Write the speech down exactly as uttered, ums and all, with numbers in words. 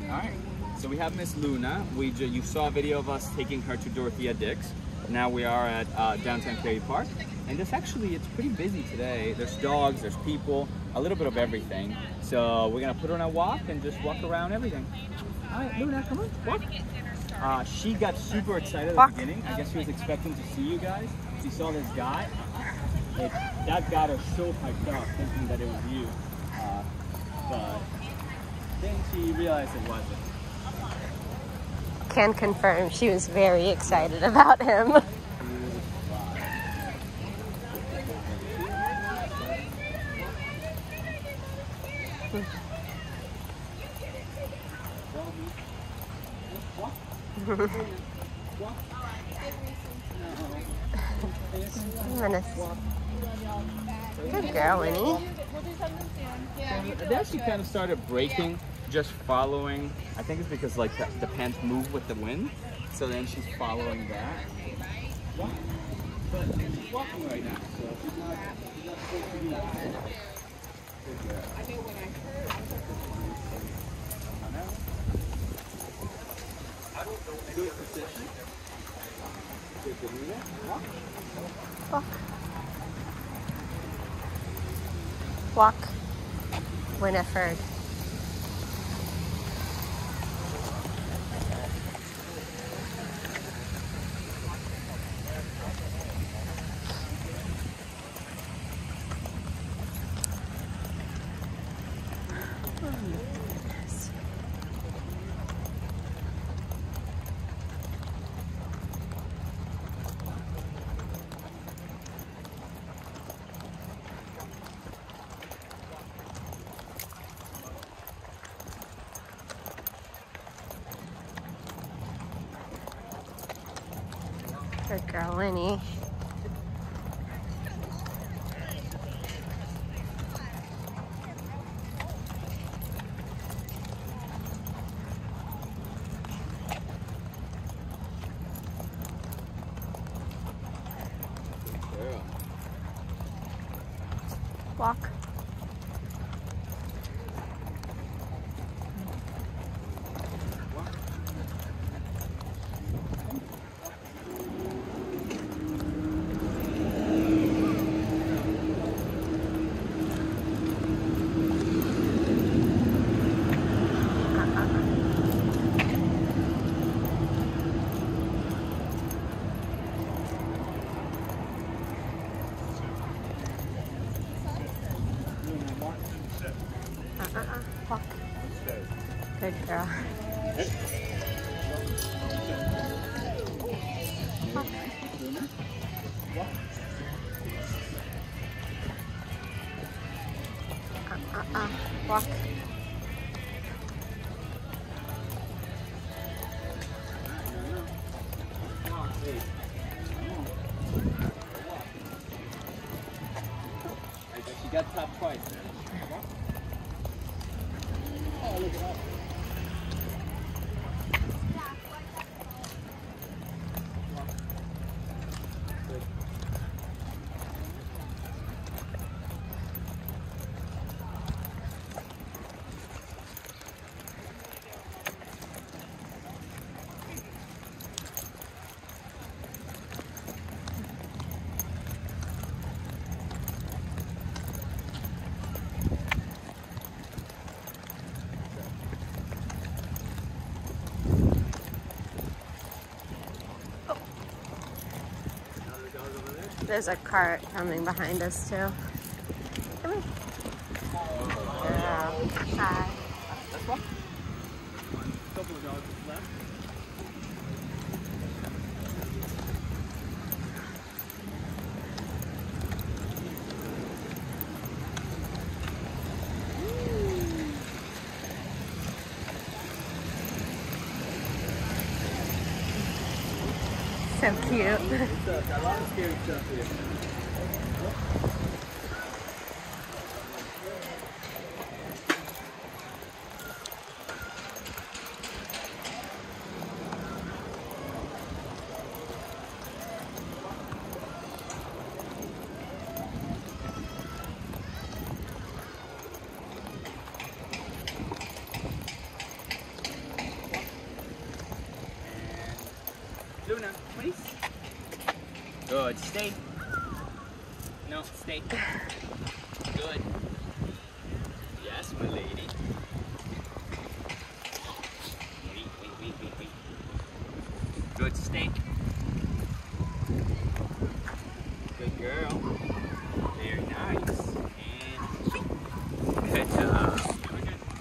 All right. So we have Miss Luna. We ju you saw a video of us taking her to Dorothea Dix. Now we are at uh, downtown Cary Park, and this actually it's pretty busy today. There's dogs, there's people, a little bit of everything. So we're gonna put her on a walk and just walk around everything. All right, Luna, come on, walk. Uh, she got super excited at walk. the beginning. I guess she was expecting to see you guys. She saw this guy. It, that got her so hyped up, thinking that it was you. Uh, but then she realized it wasn't. Can confirm she was very excited about him. Good girl, Winnie. They actually kind of started breaking, just following. I think it's because like the, the pants move with the wind, so then she's following that. But she's walking right now, so she's not, she's not supposed to be that. I know when I heard, I don't know. Good position. Good to do that. Walk. Walk. Walk. Winifred. Good girl, Winnie. Walk. Uh-uh. Walk. Good girl. Walk. Uh-uh. Walk. She got tapped twice. Oh, look at that. There's a cart coming behind us too. Come here. Girl. Hi. Let's walk. Couple of dogs left. So cute. It's uh, got a lot of scary stuff here. Good. Stay. No, stay. Good. Yes, my lady. Wait, wait, wait, wait, wait. Good. Stay. Good girl.